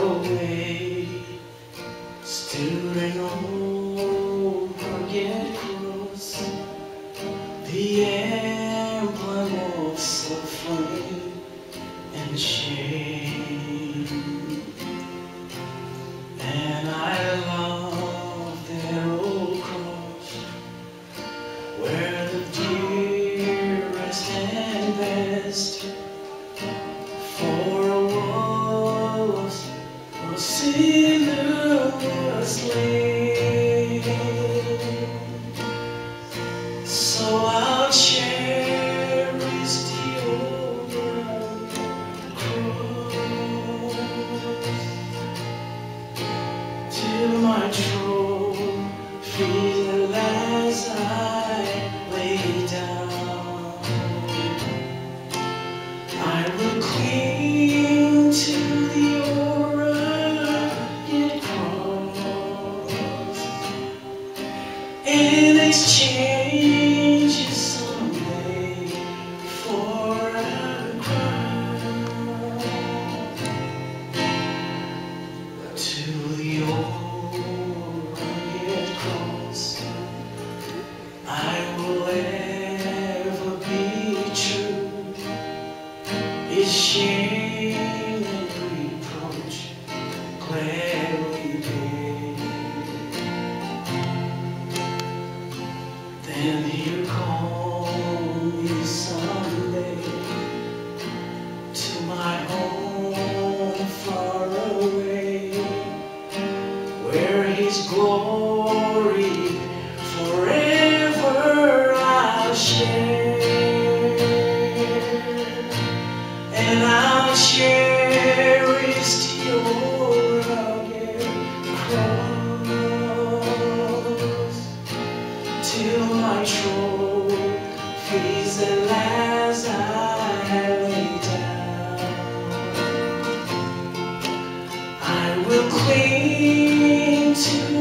away, stood an old rugged cross, the emblem of suffering and shame. And I love that old cross, where the dearest and best for a sinner was slain. So I'll cherish the old cross till my trophy as I lay down. I will cling to the old rugged cross and exchange it someday for a crown. To the old rugged cross I will ever be true. His shame and reproach gladly paid. Then he'll call me someday to my home far away, where his glory forever I'll share. And I'll cherish the old rugged cross till my trophies at last I lay down. I will cling to